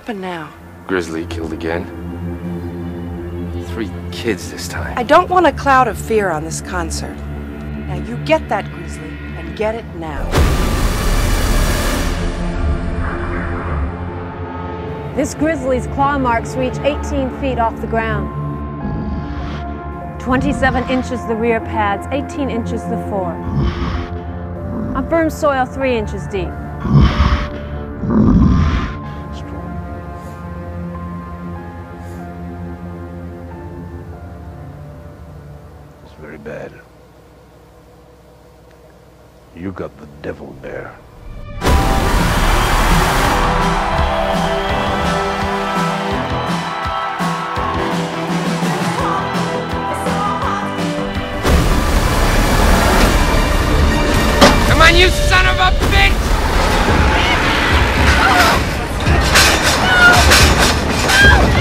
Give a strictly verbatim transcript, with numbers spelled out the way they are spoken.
happened now? Grizzly killed again. Three kids this time. I don't want a cloud of fear on this concert. Now you get that, Grizzly, and get it now. This grizzly's claw marks reach eighteen feet off the ground. twenty-seven inches the rear pads, eighteen inches the fore. On firm soil, three inches deep. It's very bad. You got the devil there. Come on, you son of a bitch!